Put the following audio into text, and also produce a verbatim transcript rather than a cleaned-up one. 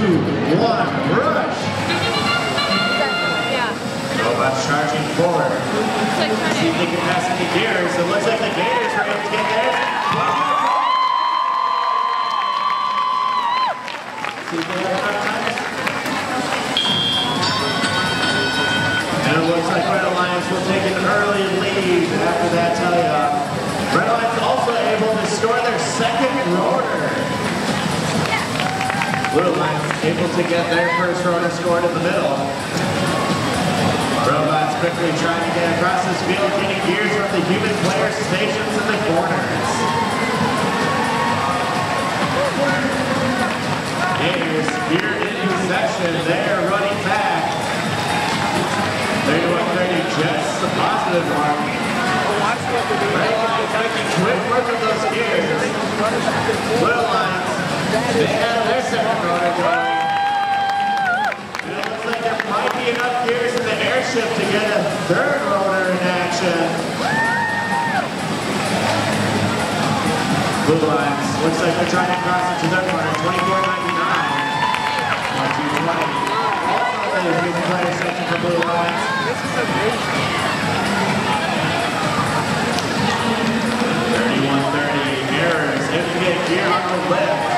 one, rush. Yeah. Robots charging forward. See if they can pass any gears. It looks like the Gators are able to get theirs. See if they have enough time. And it looks like Red Alliance will take an early lead after that tally-up. Red Alliance also able to score their second rotor. Blue Alliance able to get their first rotor scored in the middle. Robots quickly trying to get across this field, getting gears from the human player stations in the corners. Gators here in section, they're running back. thirty-one thirty, just the positive mark. Red Alliance making quick work of those gears. Blue Alliance, they have their second rotor going. It looks like there might be enough gears in the airship to get a third rotor in action. Blue Alliance, looks like they're trying to cross into their corner, twenty-four ninety-nine. one two twenty. Also the human player section for Blue Alliance. thirty-one thirty, errors, able to get gear on the left.